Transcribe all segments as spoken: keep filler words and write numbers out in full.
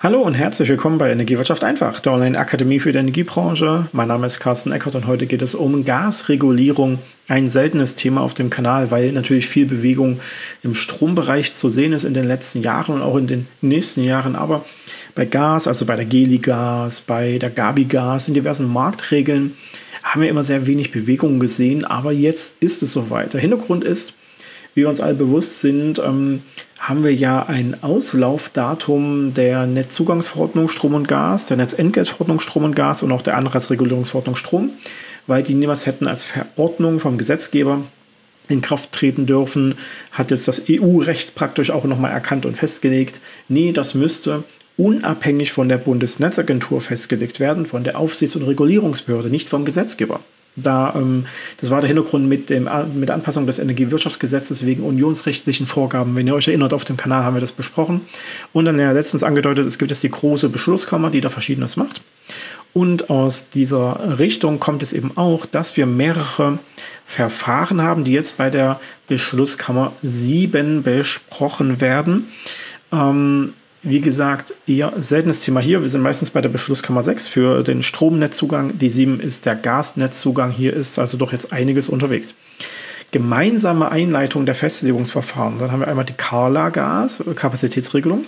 Hallo und herzlich willkommen bei Energiewirtschaft einfach, der Online-Akademie für die Energiebranche. Mein Name ist Carsten Eckert und heute geht es um Gasregulierung. Ein seltenes Thema auf dem Kanal, weil natürlich viel Bewegung im Strombereich zu sehen ist in den letzten Jahren und auch in den nächsten Jahren. Aber bei Gas, also bei der Geli-Gas, bei der Gabi-Gas, in diversen Marktregeln haben wir immer sehr wenig Bewegung gesehen. Aber jetzt ist es soweit. Der Hintergrund ist, wie wir uns alle bewusst sind, ähm, haben wir ja ein Auslaufdatum der Netzzugangsverordnung Strom und Gas, der Netzentgeltverordnung Strom und Gas und auch der Anreizregulierungsverordnung Strom, weil die niemals hätten als Verordnung vom Gesetzgeber in Kraft treten dürfen, hat jetzt das E U-Recht praktisch auch nochmal erkannt und festgelegt, nee, das müsste unabhängig von der Bundesnetzagentur festgelegt werden, von der Aufsichts- und Regulierungsbehörde, nicht vom Gesetzgeber. Da, ähm, das war der Hintergrund mit, dem, mit der Anpassung des Energiewirtschaftsgesetzes wegen unionsrechtlichen Vorgaben. Wenn ihr euch erinnert, auf dem Kanal haben wir das besprochen. Und dann ja letztens angedeutet, es gibt jetzt die große Beschlusskammer, die da Verschiedenes macht. Und aus dieser Richtung kommt es eben auch, dass wir mehrere Verfahren haben, die jetzt bei der Beschlusskammer sieben besprochen werden. Ähm, Wie gesagt, eher seltenes Thema hier. Wir sind meistens bei der Beschlusskammer sechs für den Stromnetzzugang. Die sieben ist der Gasnetzzugang. Hier ist also doch jetzt einiges unterwegs. Gemeinsame Einleitung der Festlegungsverfahren. Dann haben wir einmal die Carla-Gas, Kapazitätsregelung.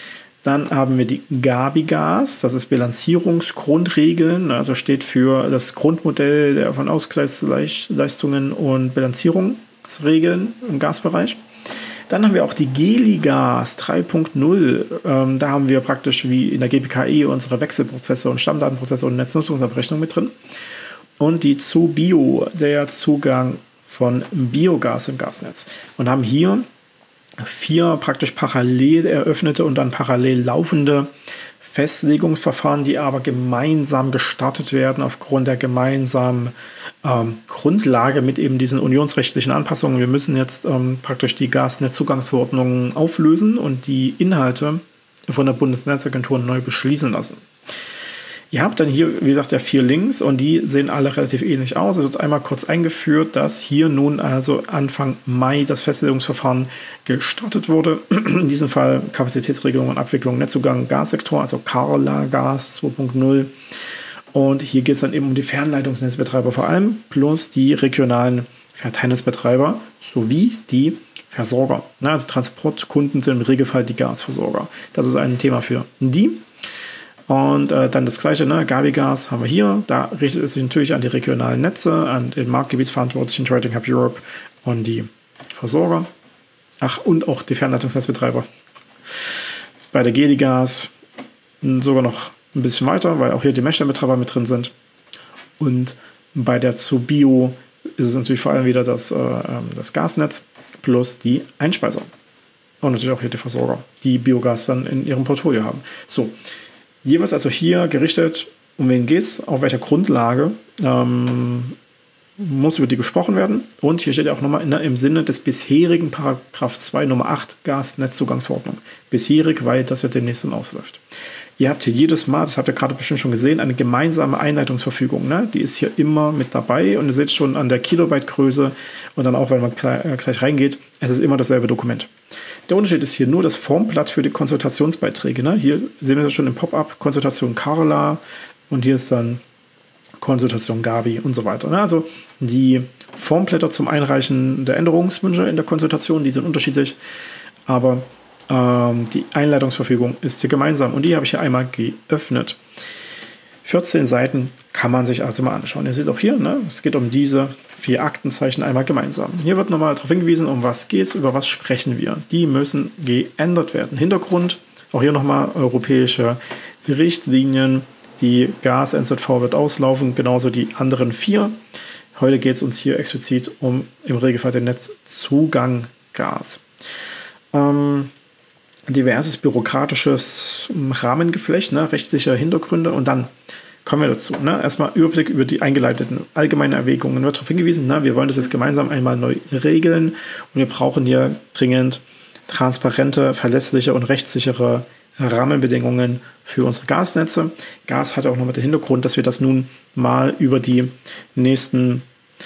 Dann haben wir die Gabi-Gas, das ist Bilanzierungsgrundregeln, also steht für das Grundmodell von Ausgleichsleistungen und Bilanzierungsregeln im Gasbereich. Dann haben wir auch die Geli-Gas drei Punkt null. Ähm, da haben wir praktisch wie in der G P K E unsere Wechselprozesse und Stammdatenprozesse und Netznutzungsabrechnung mit drin. Und die Zubio, der Zugang von Biogas im Gasnetz. Und haben hier vier praktisch parallel eröffnete und dann parallel laufende Festlegungsverfahren, die aber gemeinsam gestartet werden aufgrund der gemeinsamen ähm, Grundlage mit eben diesen unionsrechtlichen Anpassungen. Wir müssen jetzt ähm, praktisch die Gasnetzzugangsverordnung auflösen und die Inhalte von der Bundesnetzagentur neu beschließen lassen. Ihr habt dann hier, wie gesagt, ja vier Links und die sehen alle relativ ähnlich aus. Es wird einmal kurz eingeführt, dass hier nun also Anfang Mai das Festlegungsverfahren gestartet wurde. In diesem Fall Kapazitätsregelung und Abwicklung Netzzugang Gassektor, also Carla-Gas zwei Punkt null. Und hier geht es dann eben um die Fernleitungsnetzbetreiber vor allem, plus die regionalen Verteilnetzbetreiber sowie die Versorger. Also Transportkunden sind im Regelfall die Gasversorger. Das ist ein Thema für die. Und äh, dann das gleiche, ne? Gabi-Gas haben wir hier. Da richtet es sich natürlich an die regionalen Netze, an den Marktgebietsverantwortlichen Trading Hub Europe und die Versorger. Ach, und auch die Fernleitungsnetzbetreiber. Bei der Geli-Gas sogar noch ein bisschen weiter, weil auch hier die Messstellenbetreiber mit drin sind. Und bei der Zubio ist es natürlich vor allem wieder das, äh, das Gasnetz plus die Einspeiser. Und natürlich auch hier die Versorger, die Biogas dann in ihrem Portfolio haben. So. Jeweils also hier gerichtet, um wen geht es, auf welcher Grundlage ähm, muss über die gesprochen werden. Und hier steht ja auch nochmal in, im Sinne des bisherigen Paragraph zwei Nummer acht Gasnetzzugangsverordnung. Bisherig, weil das ja demnächst dann ausläuft. Ihr habt hier jedes Mal, das habt ihr gerade bestimmt schon gesehen, eine gemeinsame Einleitungsverfügung. Ne? Die ist hier immer mit dabei und ihr seht schon an der Kilobyte-Größe und dann auch, wenn man gleich reingeht, es ist immer dasselbe Dokument. Der Unterschied ist hier nur das Formblatt für die Konsultationsbeiträge. Ne? Hier sehen wir das schon im Pop-up, Konsultation Carla und hier ist dann Konsultation Gabi und so weiter. Ne? Also die Formblätter zum Einreichen der Änderungswünsche in der Konsultation, die sind unterschiedlich, aber ähm, die Einleitungsverfügung ist hier gemeinsam und die habe ich hier einmal geöffnet. vierzehn Seiten kann man sich also mal anschauen. Ihr seht auch hier, ne? Es geht um diese vier Aktenzeichen einmal gemeinsam. Hier wird nochmal darauf hingewiesen, um was geht es, über was sprechen wir. Die müssen geändert werden. Hintergrund, auch hier nochmal europäische Richtlinien. Die Gas-N Z V wird auslaufen, genauso die anderen vier. Heute geht es uns hier explizit um im Regelfall den Netzzugang Gas. Ähm, diverses bürokratisches Rahmengeflecht, ne, rechtliche Hintergründe und dann kommen wir dazu. Ne? Erstmal Überblick über die eingeleiteten allgemeinen Erwägungen. Wird darauf hingewiesen, ne? Wir wollen das jetzt gemeinsam einmal neu regeln und wir brauchen hier dringend transparente, verlässliche und rechtssichere Rahmenbedingungen für unsere Gasnetze. Gas hat auch noch mit dem Hintergrund, dass wir das nun mal über die nächsten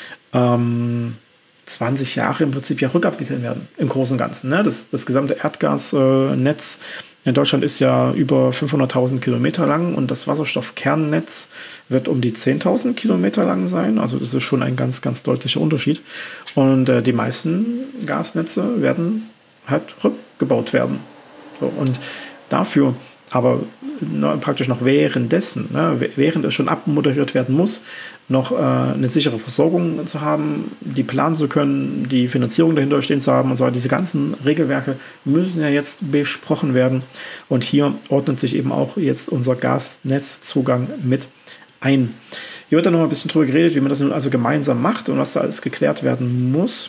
ähm, zwanzig Jahre im Prinzip ja rückabwickeln werden, im Großen und Ganzen. Ne? Das, das gesamte Erdgasnetz In Deutschland ist ja über fünfhunderttausend Kilometer lang und das Wasserstoffkernnetz wird um die zehntausend Kilometer lang sein. Also das ist schon ein ganz, ganz deutlicher Unterschied. Und äh, die meisten Gasnetze werden halt rückgebaut werden. So, und dafür aber na, praktisch noch währenddessen, ne, während es schon abmoderiert werden muss, noch äh, eine sichere Versorgung zu haben, die planen zu können, die Finanzierung dahinter stehen zu haben und so weiter. Diese ganzen Regelwerke müssen ja jetzt besprochen werden. Und hier ordnet sich eben auch jetzt unser Gasnetzzugang mit ein. Hier wird dann noch ein bisschen drüber geredet, wie man das nun also gemeinsam macht und was da alles geklärt werden muss.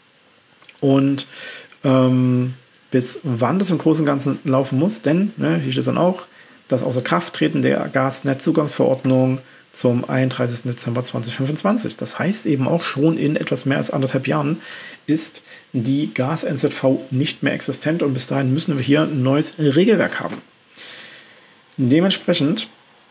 Und ähm, bis wann das im Großen und Ganzen laufen muss, denn, ne, hier steht dann auch, das Außerkrafttreten der Gasnetzzugangsverordnung zum einunddreißigsten Dezember zweitausendfünfundzwanzig. Das heißt eben auch schon in etwas mehr als anderthalb Jahren ist die Gas-N Z V nicht mehr existent und bis dahin müssen wir hier ein neues Regelwerk haben. Dementsprechend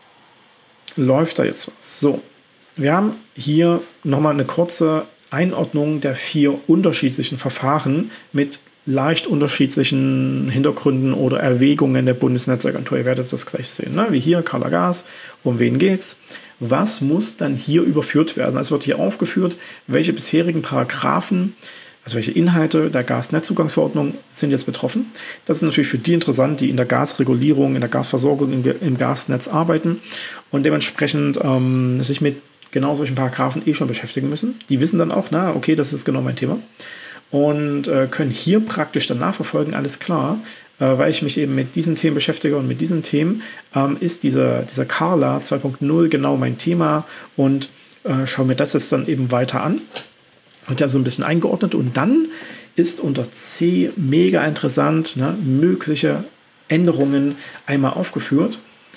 läuft da jetzt was. So, wir haben hier nochmal eine kurze Einordnung der vier unterschiedlichen Verfahren mit leicht unterschiedlichen Hintergründen oder Erwägungen der Bundesnetzagentur. Ihr werdet das gleich sehen, ne? Wie hier, Carla Gas, um wen geht's? Was muss dann hier überführt werden? Es wird hier aufgeführt, welche bisherigen Paragraphen, also welche Inhalte der Gasnetzzugangsverordnung sind jetzt betroffen. Das ist natürlich für die interessant, die in der Gasregulierung, in der Gasversorgung, im, im Gasnetz arbeiten und dementsprechend ähm, sich mit genau solchen Paragraphen eh schon beschäftigen müssen. Die wissen dann auch, na, okay, das ist genau mein Thema. Und äh, können hier praktisch dann nachverfolgen, alles klar, äh, weil ich mich eben mit diesen Themen beschäftige und mit diesen Themen ähm, ist dieser, dieser Carla zwei Punkt null genau mein Thema und äh, schaue mir das jetzt dann eben weiter an. Und ja, so ein bisschen eingeordnet und dann ist unter C mega interessant, ne, mögliche Änderungen einmal aufgeführt,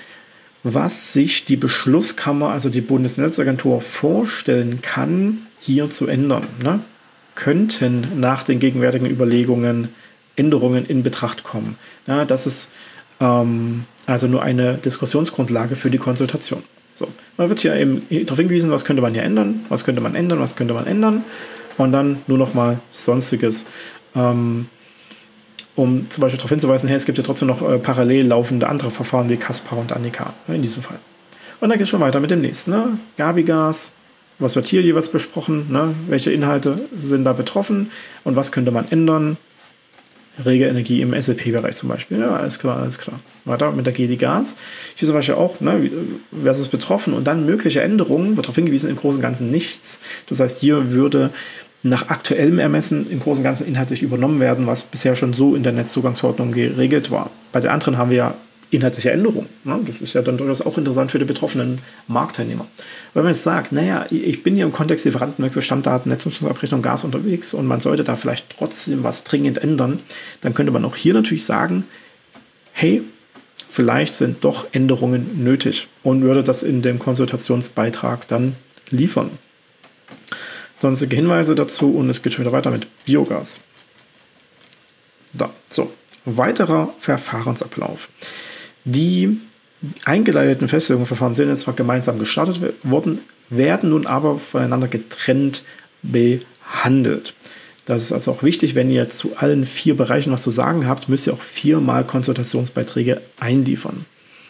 was sich die Beschlusskammer, also die Bundesnetzagentur, vorstellen kann, hier zu ändern, ne? Könnten nach den gegenwärtigen Überlegungen Änderungen in Betracht kommen. Ja, das ist ähm, also nur eine Diskussionsgrundlage für die Konsultation. So, man wird hier eben darauf hingewiesen, was könnte man hier ändern, was könnte man ändern, was könnte man ändern und dann nur noch mal Sonstiges, ähm, um zum Beispiel darauf hinzuweisen, hey, es gibt ja trotzdem noch äh, parallel laufende andere Verfahren wie Caspar und Annika, ne, in diesem Fall. Und dann geht es schon weiter mit dem nächsten, ne? Gabigas. Was wird hier jeweils besprochen? Ne? Welche Inhalte sind da betroffen? Und was könnte man ändern? Rege Energie im S L P-Bereich zum Beispiel. Ja, alles klar, alles klar. Weiter mit der G D Gas. Hier zum Beispiel auch, ne, wer ist betroffen? Und dann mögliche Änderungen, wird darauf hingewiesen, im Großen und Ganzen nichts. Das heißt, hier würde nach aktuellem Ermessen im Großen und Ganzen inhaltlich übernommen werden, was bisher schon so in der Netzzugangsverordnung geregelt war. Bei den anderen haben wir ja inhaltliche Änderungen. Ne? Das ist ja dann durchaus auch interessant für die betroffenen Marktteilnehmer. Wenn man jetzt sagt, naja, ich bin hier im Kontext Lieferantenwechsel, Stammdaten, Netznutzungsabrechnung, Gas unterwegs und man sollte da vielleicht trotzdem was dringend ändern, dann könnte man auch hier natürlich sagen, hey, vielleicht sind doch Änderungen nötig und würde das in dem Konsultationsbeitrag dann liefern. Sonstige Hinweise dazu und es geht schon wieder weiter mit Biogas. Da, so, weiterer Verfahrensablauf. Die eingeleiteten Festlegungsverfahren sind jetzt zwar gemeinsam gestartet worden, werden nun aber voneinander getrennt behandelt. Das ist also auch wichtig, wenn ihr zu allen vier Bereichen was zu sagen habt, müsst ihr auch viermal Konsultationsbeiträge einliefern.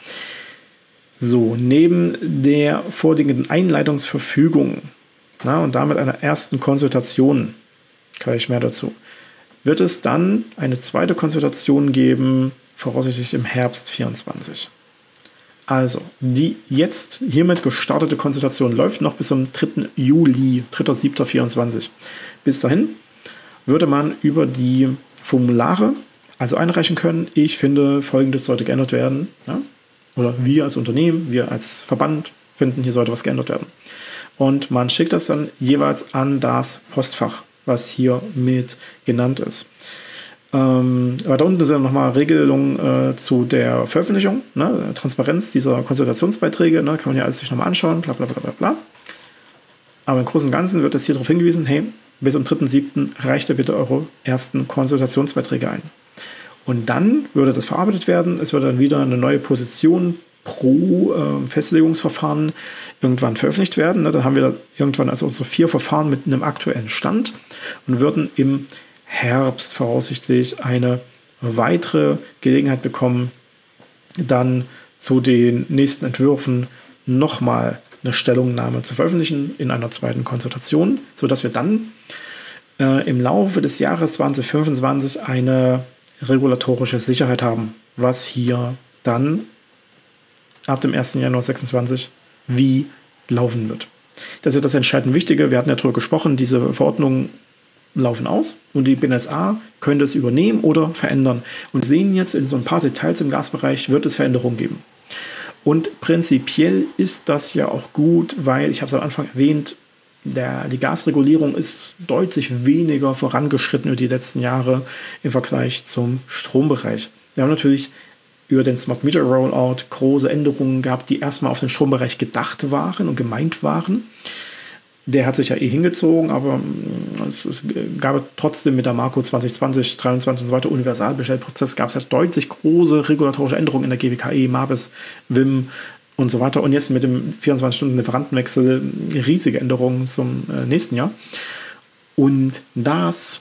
So, neben der vorliegenden Einleitungsverfügung, na, und damit einer ersten Konsultation, gleich mehr dazu, wird es dann eine zweite Konsultation geben, voraussichtlich im Herbst vierundzwanzig. Also, die jetzt hiermit gestartete Konsultation läuft noch bis zum dritten Juli, dritter siebter vierundzwanzig. Bis dahin würde man über die Formulare also einreichen können. Ich finde, Folgendes sollte geändert werden. Ja? Oder wir als Unternehmen, wir als Verband finden, hier sollte was geändert werden. Und man schickt das dann jeweils an das Postfach, was hier mit genannt ist. Ähm, aber da unten sind nochmal Regelungen äh, zu der Veröffentlichung, ne, Transparenz dieser Konsultationsbeiträge, ne, kann man ja alles sich nochmal anschauen, bla bla bla bla bla. Aber im Großen und Ganzen wird es hier darauf hingewiesen, hey, bis zum dritten siebten reicht ihr bitte eure ersten Konsultationsbeiträge ein. Und dann würde das verarbeitet werden, es würde dann wieder eine neue Position pro äh, Festlegungsverfahren irgendwann veröffentlicht werden. Ne, dann haben wir irgendwann also unsere vier Verfahren mit einem aktuellen Stand und würden im Herbst voraussichtlich eine weitere Gelegenheit bekommen, dann zu den nächsten Entwürfen nochmal eine Stellungnahme zu veröffentlichen in einer zweiten Konsultation, sodass wir dann äh, im Laufe des Jahres zwanzig fünfundzwanzig eine regulatorische Sicherheit haben, was hier dann ab dem ersten Januar sechsundzwanzig wie laufen wird. Das ist das entscheidend Wichtige. Wir hatten ja darüber gesprochen, diese Verordnungen laufen aus und die B N S A könnte es übernehmen oder verändern. Und sehen jetzt in so ein paar Details im Gasbereich, wird es Veränderungen geben. Und prinzipiell ist das ja auch gut, weil, ich habe es am Anfang erwähnt, der, die Gasregulierung ist deutlich weniger vorangeschritten über die letzten Jahre im Vergleich zum Strombereich. Wir haben natürlich über den Smart Meter Rollout große Änderungen gehabt, die erstmal auf den Strombereich gedacht waren und gemeint waren. Der hat sich ja eh hingezogen, aber es, es gab trotzdem mit der Marco zwanzig zwanzig, dreiundzwanzig und so weiter Universalbestellprozess gab es ja deutlich große regulatorische Änderungen in der G W K E, MABIS, W I M und so weiter. Und jetzt mit dem vierundzwanzig Stunden Lieferantenwechsel riesige Änderungen zum äh, nächsten Jahr. Und das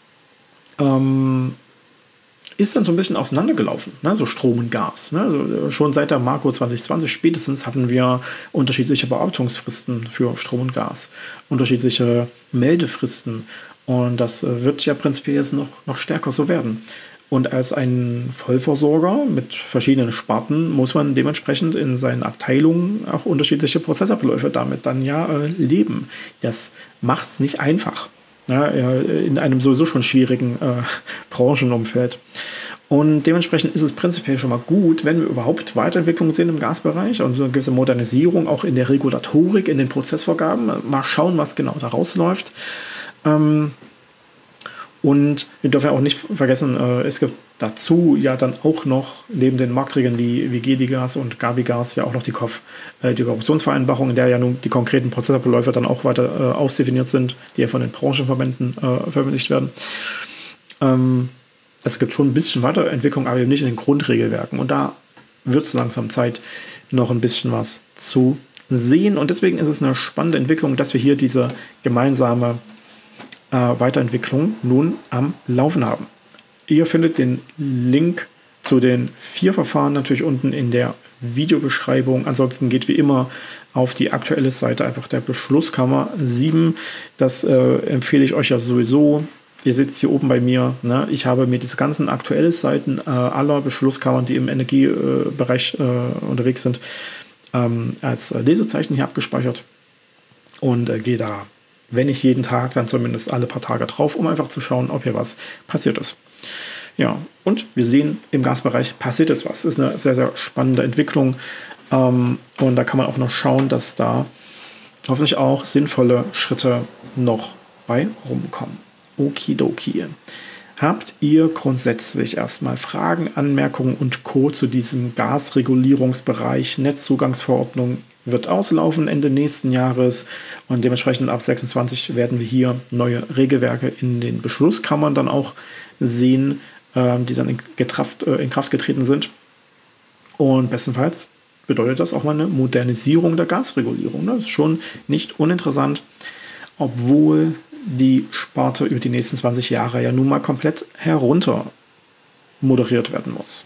ähm, ist dann so ein bisschen auseinandergelaufen, ne? So Strom und Gas. Ne? Also schon seit der Marco zwanzig zwanzig spätestens hatten wir unterschiedliche Bearbeitungsfristen für Strom und Gas, unterschiedliche Meldefristen. Und das wird ja prinzipiell jetzt noch, noch stärker so werden. Und als ein Vollversorger mit verschiedenen Sparten muss man dementsprechend in seinen Abteilungen auch unterschiedliche Prozessabläufe damit dann ja äh, leben. Das macht es nicht einfach. Ja, in einem sowieso schon schwierigen äh, Branchenumfeld. Und dementsprechend ist es prinzipiell schon mal gut, wenn wir überhaupt Weiterentwicklungen sehen im Gasbereich und so eine gewisse Modernisierung auch in der Regulatorik, in den Prozessvorgaben. Mal schauen, was genau da rausläuft. Ähm, und wir dürfen ja auch nicht vergessen, äh, es gibt dazu ja dann auch noch neben den Marktregeln wie, wie G D Gas und Gabigas ja auch noch die K O V, äh, die Kooperationsvereinbarung, in der ja nun die konkreten Prozessabläufe dann auch weiter äh, ausdefiniert sind, die ja von den Branchenverbänden äh, veröffentlicht werden. Ähm, es gibt schon ein bisschen Weiterentwicklung, aber eben nicht in den Grundregelwerken. Und da wird es langsam Zeit, noch ein bisschen was zu sehen. Und deswegen ist es eine spannende Entwicklung, dass wir hier diese gemeinsame äh, Weiterentwicklung nun am Laufen haben. Ihr findet den Link zu den vier Verfahren natürlich unten in der Videobeschreibung. Ansonsten geht wie immer auf die aktuelle Seite einfach der Beschlusskammer sieben. Das äh, empfehle ich euch ja sowieso. Ihr seht es hier oben bei mir. Ne? Ich habe mir diese ganzen aktuellen Seiten äh, aller Beschlusskammern, die im Energiebereich äh, unterwegs sind, ähm, als Lesezeichen hier abgespeichert und äh, gehe da, wenn nicht jeden Tag, dann zumindest alle paar Tage drauf, um einfach zu schauen, ob hier was passiert ist. Ja, und wir sehen, im Gasbereich passiert es was. Das ist eine sehr, sehr spannende Entwicklung. Ähm, und da kann man auch noch schauen, dass da hoffentlich auch sinnvolle Schritte noch bei rumkommen. Okidoki. Habt ihr grundsätzlich erstmal Fragen, Anmerkungen und Co. zu diesem Gasregulierungsbereich? Netzzugangsverordnung wird auslaufen Ende nächsten Jahres und dementsprechend ab sechsundzwanzig werden wir hier neue Regelwerke in den Beschlusskammern dann auch sehen, äh, die dann in, getraft, äh, in Kraft getreten sind. Und bestenfalls bedeutet das auch mal eine Modernisierung der Gasregulierung. Das ist schon nicht uninteressant, obwohl die Sparte über die nächsten zwanzig Jahre ja nun mal komplett herunter moderiert werden muss.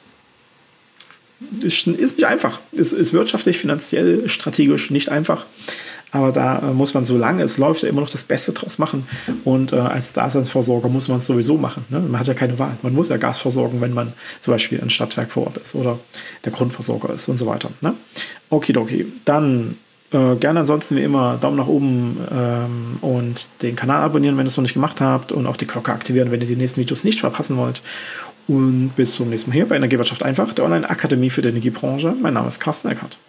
Ist, ist nicht einfach. Ist, ist wirtschaftlich, finanziell, strategisch nicht einfach. Aber da äh, muss man, solange es läuft, ja immer noch das Beste draus machen. Und äh, als Daseinsvorsorger muss man es sowieso machen. Ne? Man hat ja keine Wahl. Man muss ja Gas versorgen, wenn man zum Beispiel ein Stadtwerk vor Ort ist oder der Grundversorger ist und so weiter. Ne? Okidoki. Dann Äh, gerne ansonsten wie immer Daumen nach oben ähm, und den Kanal abonnieren, wenn ihr es noch nicht gemacht habt, und auch die Glocke aktivieren, wenn ihr die nächsten Videos nicht verpassen wollt. Und bis zum nächsten Mal hier bei Energiewirtschaft einfach, der Online-Akademie für die Energiebranche. Mein Name ist Carsten Eckert.